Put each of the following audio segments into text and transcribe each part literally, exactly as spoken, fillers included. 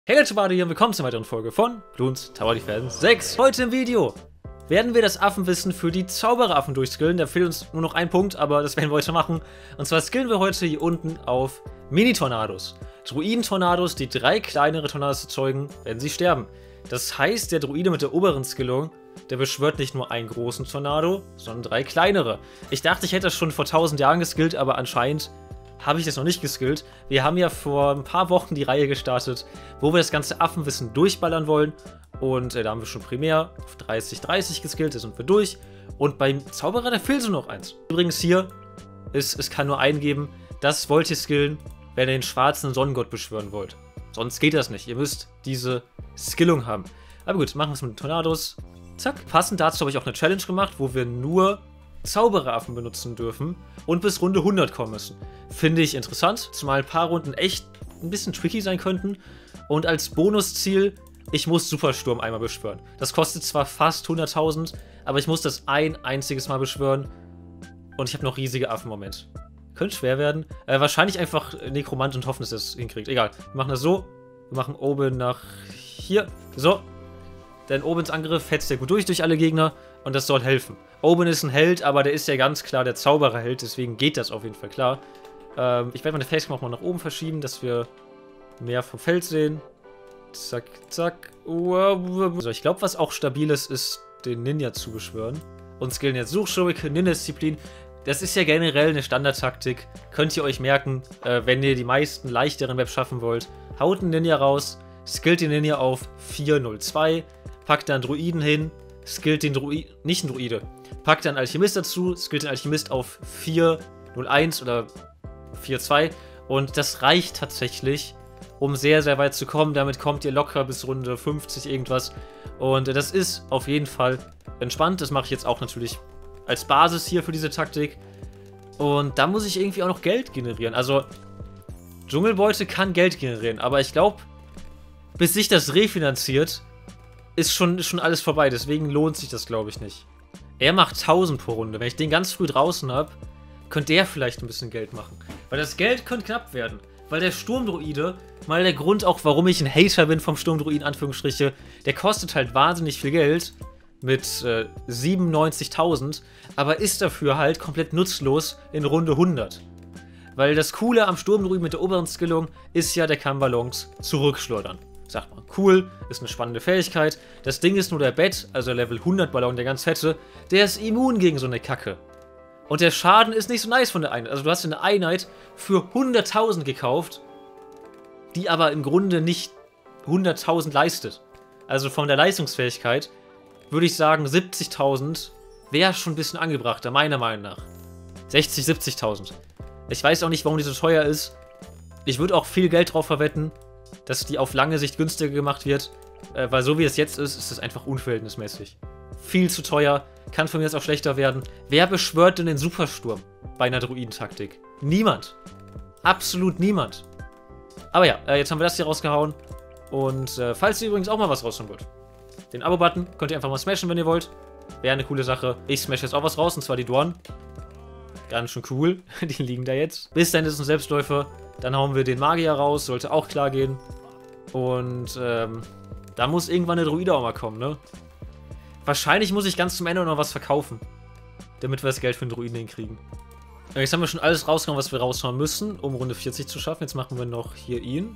Hey Leute, Bade hier und willkommen zur weiteren Folge von Bloons Tower Defense sechs. Heute im Video werden wir das Affenwissen für die Zaubereraffen durchskillen. Da fehlt uns nur noch ein Punkt, aber das werden wir heute machen. Und zwar skillen wir heute hier unten auf Mini-Tornados. Druiden-Tornados, die drei kleinere Tornados erzeugen, wenn sie sterben. Das heißt, der Druide mit der oberen Skillung, der beschwört nicht nur einen großen Tornado, sondern drei kleinere. Ich dachte, ich hätte das schon vor tausend Jahren geskillt, aber anscheinend habe ich das noch nicht geskillt. Wir haben ja vor ein paar Wochen die Reihe gestartet, wo wir das ganze Affenwissen durchballern wollen. Und äh, da haben wir schon primär auf dreißig dreißig geskillt, da sind wir durch. Und beim Zauberer, da fehlt so noch eins. Übrigens hier, ist, es kann nur einen geben, das wollt ihr skillen, wenn ihr den schwarzen Sonnengott beschwören wollt. Sonst geht das nicht, ihr müsst diese Skillung haben. Aber gut, machen wir es mit den Tornados. Zack. Passend dazu habe ich auch eine Challenge gemacht, wo wir nur Zaubereraffen benutzen dürfen und bis Runde hundert kommen müssen. Finde ich interessant, zumal ein paar Runden echt ein bisschen tricky sein könnten. Und als Bonusziel, ich muss Supersturm einmal beschwören. Das kostet zwar fast hunderttausend, aber ich muss das ein einziges Mal beschwören. Und ich habe noch riesige Affen im Moment. Könnte schwer werden. Äh, wahrscheinlich einfach Nekromant und hoffen, dass er es hinkriegt. Egal, wir machen das so. Wir machen Oben nach hier. So. Denn Obens Angriff fetzt ja gut durch durch alle Gegner. Und das soll helfen. Oben ist ein Held, aber der ist ja ganz klar der Zaubererheld, deswegen geht das auf jeden Fall klar. Ähm, ich werde meine Facecam auch mal nach oben verschieben, dass wir mehr vom Feld sehen. Zack, zack. Also ich glaube, was auch stabil ist, ist den Ninja zu beschwören. Und skillen jetzt Suchschurke, Ninja-Disziplin. Das ist ja generell eine Standardtaktik. Könnt ihr euch merken, äh, wenn ihr die meisten leichteren Maps schaffen wollt. Haut einen Ninja raus, skillt den Ninja auf vier null zwei, packt dann Druiden hin, skillt den Druiden, nicht einen Druide, packt dann Alchemist dazu, skillt den Alchemist auf vier null eins oder vier zwei und das reicht tatsächlich, um sehr, sehr weit zu kommen. Damit kommt ihr locker bis Runde fünfzig irgendwas und das ist auf jeden Fall entspannt. Das mache ich jetzt auch natürlich als Basis hier für diese Taktik und da muss ich irgendwie auch noch Geld generieren. Also Dschungelbeute kann Geld generieren, aber ich glaube, bis sich das refinanziert, ist schon, ist schon alles vorbei, deswegen lohnt sich das, glaube ich, nicht. Er macht tausend pro Runde. Wenn ich den ganz früh draußen habe, könnte der vielleicht ein bisschen Geld machen. Weil das Geld könnte knapp werden. Weil der Sturmdruide, mal der Grund auch, warum ich ein Hater bin vom Sturmdruiden, Anführungsstriche, der kostet halt wahnsinnig viel Geld mit äh, siebenundneunzigtausend, aber ist dafür halt komplett nutzlos in Runde hundert. Weil das Coole am Sturmdruiden mit der oberen Skillung ist ja, der kann Ballons zurückschleudern. Sagt man, cool, ist eine spannende Fähigkeit. Das Ding ist nur der Bett, also der Level hundert Ballon, der ganz fette, der ist immun gegen so eine Kacke. Und der Schaden ist nicht so nice von der Einheit. Also du hast eine Einheit für hunderttausend gekauft, die aber im Grunde nicht hunderttausend leistet. Also von der Leistungsfähigkeit würde ich sagen, siebzigtausend wäre schon ein bisschen angebrachter, meiner Meinung nach. sechzig, siebzigtausend. Ich weiß auch nicht, warum die so teuer ist. Ich würde auch viel Geld drauf verwetten, dass die auf lange Sicht günstiger gemacht wird, äh, weil so wie es jetzt ist, ist es einfach unverhältnismäßig. Viel zu teuer, kann von mir jetzt auch schlechter werden. Wer beschwört denn den Supersturm bei einer Druidentaktik? Niemand. Absolut niemand. Aber ja, äh, jetzt haben wir das hier rausgehauen. Und äh, falls ihr übrigens auch mal was raushauen wollt, den Abo-Button könnt ihr einfach mal smashen, wenn ihr wollt. Wäre eine coole Sache. Ich smash jetzt auch was raus, und zwar die Dorn. Ganz schön cool. Die liegen da jetzt. Bis dann ist es ein Selbstläufer. Dann hauen wir den Magier raus, sollte auch klar gehen. Und ähm, da muss irgendwann eine Druide auch mal kommen, ne? Wahrscheinlich muss ich ganz zum Ende noch was verkaufen, damit wir das Geld für den Druiden hinkriegen. Jetzt haben wir schon alles rausgehauen, was wir raushauen müssen, um Runde vierzig zu schaffen. Jetzt machen wir noch hier ihn.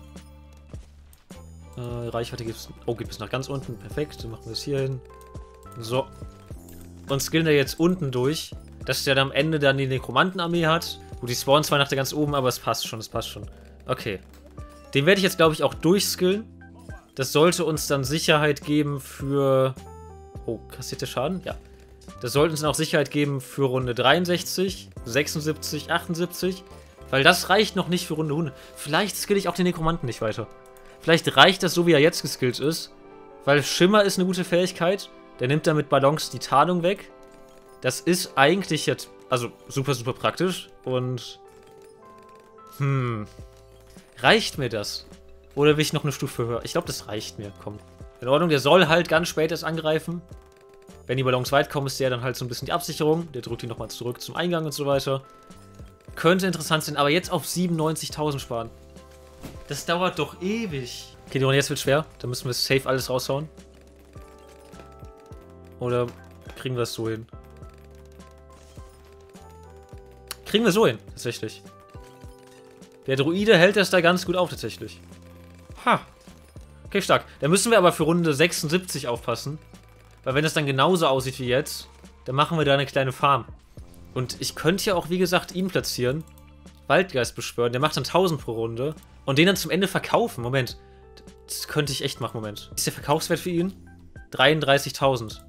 Äh, Reichweite gibt es... Oh, gibt es nach ganz unten. Perfekt, dann machen wir es hier hin. So. Und skillen da jetzt unten durch, dass der dann am Ende dann die Nekromantenarmee hat. Gut, die spawnen zwar nach der ganz oben, aber es passt schon, es passt schon. Okay. Den werde ich jetzt, glaube ich, auch durchskillen. Das sollte uns dann Sicherheit geben für... Oh, kassiert der Schaden? Ja. Das sollte uns dann auch Sicherheit geben für Runde dreiundsechzig, sechsundsiebzig, achtundsiebzig. Weil das reicht noch nicht für Runde hundert. Vielleicht skill ich auch den Nekromanten nicht weiter. Vielleicht reicht das so, wie er jetzt geskillt ist. Weil Schimmer ist eine gute Fähigkeit. Der nimmt damit Ballons die Tarnung weg. Das ist eigentlich jetzt... Also super, super praktisch. Und... Hm... Reicht mir das? Oder will ich noch eine Stufe höher? Ich glaube, das reicht mir. Komm. In Ordnung, der soll halt ganz spät erst angreifen. Wenn die Ballons weit kommen, ist der dann halt so ein bisschen die Absicherung. Der drückt die nochmal zurück zum Eingang und so weiter. Könnte interessant sein, aber jetzt auf siebenundneunzigtausend sparen. Das dauert doch ewig. Okay, die Runde jetzt wird schwer. Da müssen wir safe alles raushauen. Oder kriegen wir es so hin? Kriegen wir so hin, tatsächlich. Der Druide hält das da ganz gut auf, tatsächlich. Ha. Okay, stark. Da müssen wir aber für Runde sechsundsiebzig aufpassen. Weil wenn das dann genauso aussieht wie jetzt, dann machen wir da eine kleine Farm. Und ich könnte ja auch, wie gesagt, ihn platzieren. Waldgeist beschwören. Der macht dann tausend pro Runde. Und den dann zum Ende verkaufen. Moment. Das könnte ich echt machen, Moment. Ist der Verkaufswert für ihn? dreiunddreißigtausend.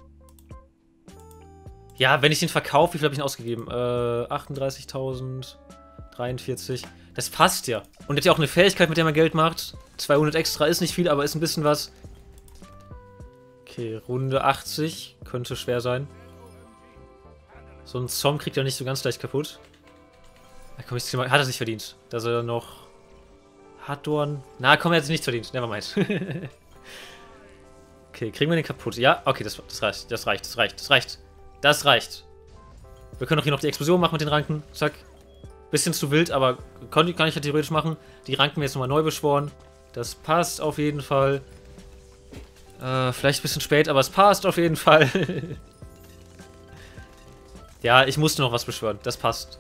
Ja, wenn ich den verkaufe, wie viel habe ich ihn ausgegeben? Äh, achtunddreißigtausend, dreiundvierzig. Das passt ja. Und er hat ja auch eine Fähigkeit, mit der man Geld macht. zweihundert extra ist nicht viel, aber ist ein bisschen was. Okay, Runde achtzig. Könnte schwer sein. So ein Zom kriegt er nicht so ganz leicht kaputt. Da komm, ich, hat er sich verdient. Dass er noch... Hadorn... Na, komm, er hat es nicht verdient. Nevermind. Okay, kriegen wir den kaputt? Ja, okay, das, das reicht. Das reicht, das reicht, das reicht. Das reicht. Wir können auch hier noch die Explosion machen mit den Ranken. Zack. Bisschen zu wild, aber kann, kann ich ja theoretisch machen. Die Ranken jetzt nochmal neu beschworen. Das passt auf jeden Fall. Äh, vielleicht ein bisschen spät, aber es passt auf jeden Fall. Ja, ich musste noch was beschwören. Das passt.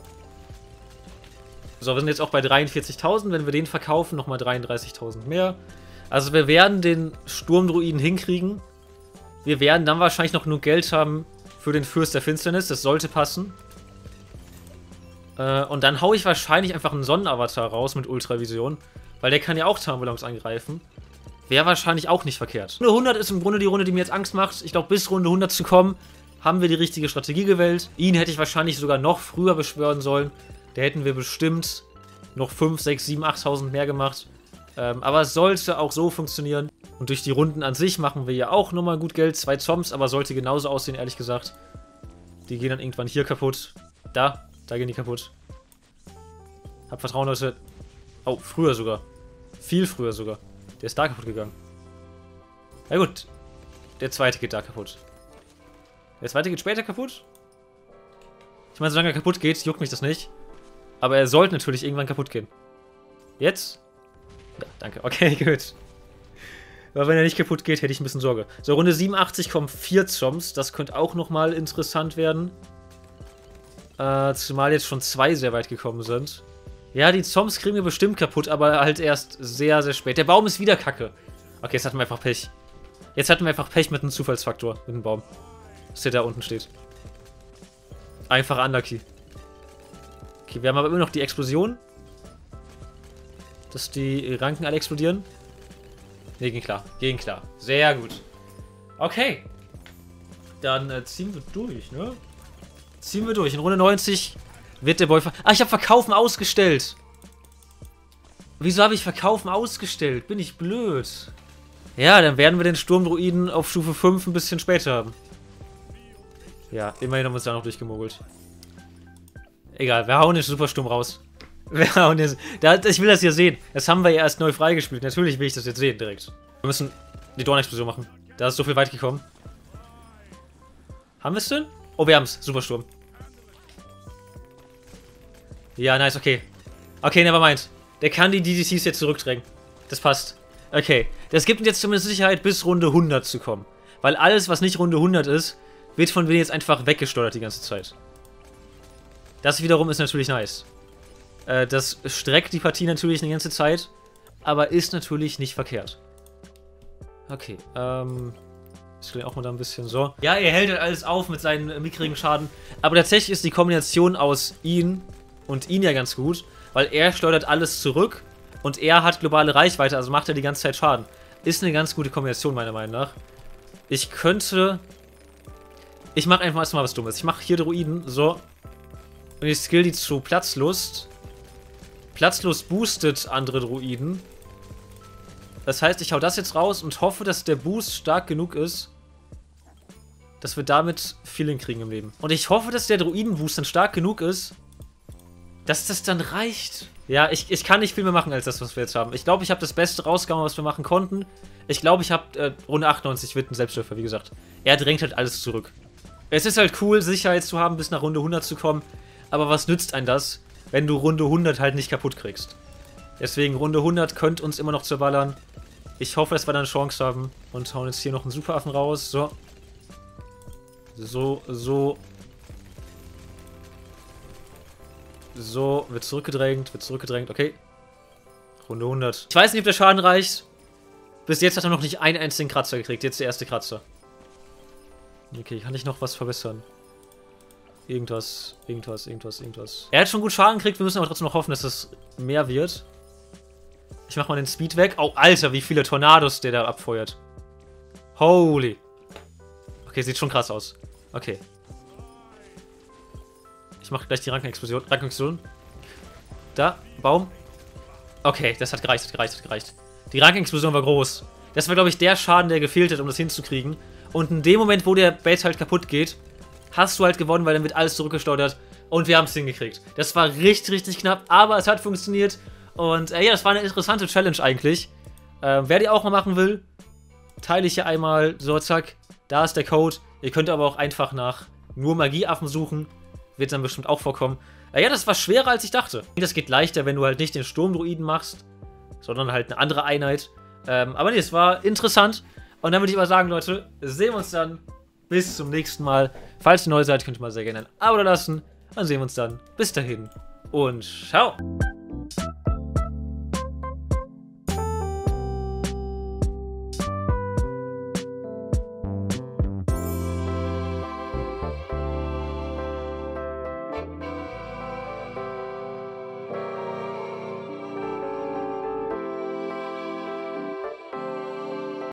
So, wir sind jetzt auch bei dreiundvierzigtausend. Wenn wir den verkaufen, nochmal dreiunddreißigtausend mehr. Also wir werden den Sturmdruiden hinkriegen. Wir werden dann wahrscheinlich noch genug Geld haben für den Fürst der Finsternis. Das sollte passen. Äh, und dann haue ich wahrscheinlich einfach einen Sonnenavatar raus mit Ultravision. Weil der kann ja auch Tarnballons angreifen. Wäre wahrscheinlich auch nicht verkehrt. Runde hundert ist im Grunde die Runde, die mir jetzt Angst macht. Ich glaube, bis Runde hundert zu kommen, haben wir die richtige Strategie gewählt. Ihn hätte ich wahrscheinlich sogar noch früher beschwören sollen. Da hätten wir bestimmt noch fünf, sechs, sieben, achttausend mehr gemacht. Ähm, aber es sollte auch so funktionieren. Und durch die Runden an sich machen wir ja auch nochmal gut Geld. Zwei Zombs, aber sollte genauso aussehen, ehrlich gesagt. Die gehen dann irgendwann hier kaputt. Da, da gehen die kaputt. Hab Vertrauen, Leute. Oh, früher sogar. Viel früher sogar. Der ist da kaputt gegangen. Na gut. Der zweite geht da kaputt. Der zweite geht später kaputt. Ich meine, solange er kaputt geht, juckt mich das nicht. Aber er sollte natürlich irgendwann kaputt gehen. Jetzt? Ja, danke. Okay, gut. Aber wenn er nicht kaputt geht, hätte ich ein bisschen Sorge. So, Runde siebenundachtzig kommen vier Zombs. Das könnte auch nochmal interessant werden. Äh, zumal jetzt schon zwei sehr weit gekommen sind. Ja, die Zombs kriegen wir bestimmt kaputt, aber halt erst sehr, sehr spät. Der Baum ist wieder kacke. Okay, jetzt hatten wir einfach Pech. Jetzt hatten wir einfach Pech mit einem Zufallsfaktor, mit dem Baum. Dass der da unten steht. Einfach unlucky. Okay, wir haben aber immer noch die Explosion. Dass die Ranken alle explodieren. Ne, ging klar. Ging klar. Sehr gut. Okay. Dann äh, ziehen wir durch, ne? Ziehen wir durch. In Runde neunzig wird der Boy... Ver ah, ich habe Verkaufen ausgestellt. Wieso habe ich Verkaufen ausgestellt? Bin ich blöd. Ja, dann werden wir den Sturmdruiden auf Stufe fünf ein bisschen später haben. Ja, immerhin haben wir uns da noch durchgemogelt. Egal, wir hauen den Supersturm raus. Wir hauen den... Da, ich will das hier sehen. Das haben wir ja erst neu freigespielt. Natürlich will ich das jetzt sehen, direkt. Wir müssen die Dornexplosion machen. Da ist so viel weit gekommen. Haben wir es denn? Oh, wir haben es. Supersturm. Ja, nice, okay. Okay, nevermind. Der kann die D D Cs jetzt zurückdrängen. Das passt. Okay. Das gibt uns jetzt zumindest Sicherheit, bis Runde hundert zu kommen. Weil alles, was nicht Runde hundert ist, wird von denen jetzt einfach weggesteuert die ganze Zeit. Das wiederum ist natürlich nice. Äh, das streckt die Partie natürlich eine ganze Zeit, aber ist natürlich nicht verkehrt. Okay, ähm... ich stelle auch mal da ein bisschen so. Ja, er hält halt alles auf mit seinen äh, mickrigen Schaden. Aber tatsächlich ist die Kombination aus ihn und ihn ja ganz gut, weil er steuert alles zurück und er hat globale Reichweite, also macht er die ganze Zeit Schaden. Ist eine ganz gute Kombination, meiner Meinung nach. Ich könnte... Ich mache einfach erstmal was Dummes. Ich mache hier Druiden, so. Und ich skill die zu Platzlust. Platzlust boostet andere Druiden. Das heißt, ich hau das jetzt raus und hoffe, dass der Boost stark genug ist, dass wir damit Feeling kriegen im Leben. Und ich hoffe, dass der Druiden-Boost dann stark genug ist, dass das dann reicht. Ja, ich, ich kann nicht viel mehr machen als das, was wir jetzt haben. Ich glaube, ich habe das Beste rausgehauen, was wir machen konnten. Ich glaube, ich habe äh, Runde achtundneunzig wird ein Selbstläufer, wie gesagt. Er drängt halt alles zurück. Es ist halt cool, Sicherheit zu haben, bis nach Runde hundert zu kommen. Aber was nützt einem das, wenn du Runde hundert halt nicht kaputt kriegst? Deswegen Runde hundert könnte uns immer noch zerballern. Ich hoffe, dass wir dann eine Chance haben. Und hauen jetzt hier noch einen Superaffen raus. So. So, so. So, wird zurückgedrängt, wird zurückgedrängt, okay. Runde hundert. Ich weiß nicht, ob der Schaden reicht. Bis jetzt hat er noch nicht einen einzigen Kratzer gekriegt. Jetzt der erste Kratzer. Okay, kann ich noch was verbessern? Irgendwas, irgendwas, irgendwas, irgendwas. Er hat schon gut Schaden gekriegt, wir müssen aber trotzdem noch hoffen, dass es mehr wird. Ich mach mal den Speed weg. Oh, Alter, wie viele Tornados der da abfeuert. Holy. Okay, sieht schon krass aus. Okay. Ich mach gleich die Rankenexplosion. Rankenexplosion. Da, Baum. Okay, das hat gereicht, hat gereicht, hat gereicht. Die Rankenexplosion war groß. Das war, glaube ich, der Schaden, der gefehlt hat, um das hinzukriegen. Und in dem Moment, wo der Base halt kaputt geht, hast du halt gewonnen, weil dann wird alles zurückgesteuert. Und wir haben es hingekriegt. Das war richtig, richtig knapp, aber es hat funktioniert. Und äh, ja, das war eine interessante Challenge eigentlich. Äh, wer die auch mal machen will, teile ich hier einmal. So, zack, da ist der Code. Ihr könnt aber auch einfach nach nur Magieaffen suchen. Wird dann bestimmt auch vorkommen. Äh, ja, das war schwerer, als ich dachte. Das geht leichter, wenn du halt nicht den Sturmdruiden machst, sondern halt eine andere Einheit. Ähm, aber nee, es war interessant. Und dann würde ich aber sagen, Leute, sehen wir uns dann. Bis zum nächsten Mal. Falls ihr neu seid, könnt ihr mal sehr gerne ein Abo da lassen. Dann sehen wir uns dann. Bis dahin und ciao.